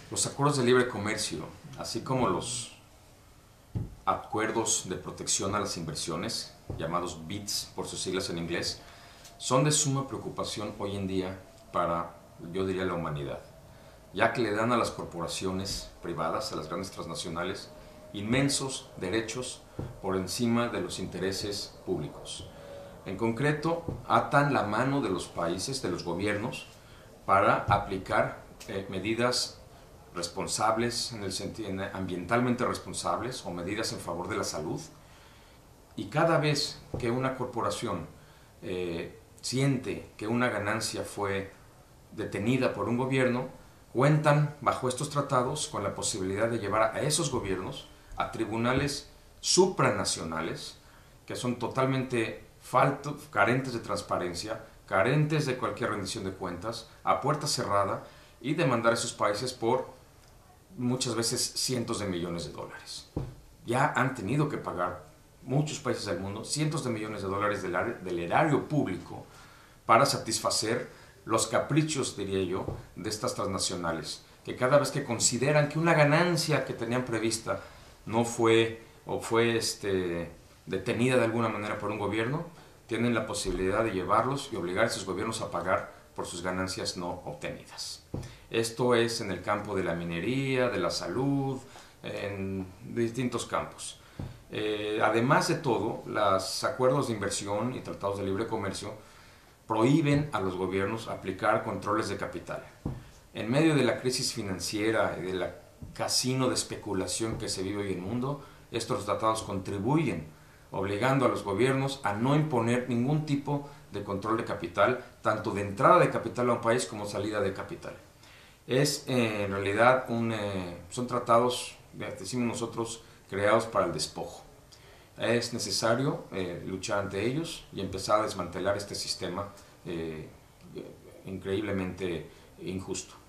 Los acuerdos de libre comercio, así como los acuerdos de protección a las inversiones, llamados BITS por sus siglas en inglés, son de suma preocupación hoy en día para, yo diría, la humanidad, ya que le dan a las corporaciones privadas, a las grandes transnacionales, inmensos derechos por encima de los intereses públicos. En concreto, atan la mano de los países, de los gobiernos, para aplicar medidas responsables, en el sentido ambientalmente responsables o medidas en favor de la salud. Y cada vez que una corporación siente que una ganancia fue detenida por un gobierno, cuentan bajo estos tratados con la posibilidad de llevar a esos gobiernos a tribunales supranacionales que son totalmente carentes de transparencia, carentes de cualquier rendición de cuentas, a puerta cerrada, y demandar a esos países por muchas veces cientos de millones de dólares. Ya han tenido que pagar muchos países del mundo cientos de millones de dólares del erario público para satisfacer los caprichos, diría yo, de estas transnacionales, que cada vez que consideran que una ganancia que tenían prevista no fue o fue detenida de alguna manera por un gobierno, tienen la posibilidad de llevarlos y obligar a esos gobiernos a pagar por sus ganancias no obtenidas. Esto es en el campo de la minería, de la salud, en distintos campos. Además de todo, los acuerdos de inversión y tratados de libre comercio prohíben a los gobiernos aplicar controles de capital. En medio de la crisis financiera y del casino de especulación que se vive hoy en el mundo, estos tratados contribuyen obligando a los gobiernos a no imponer ningún tipo de control de capital, tanto de entrada de capital a un país como salida de capital. En realidad son tratados, decimos nosotros, creados para el despojo. Es necesario luchar ante ellos y empezar a desmantelar este sistema increíblemente injusto.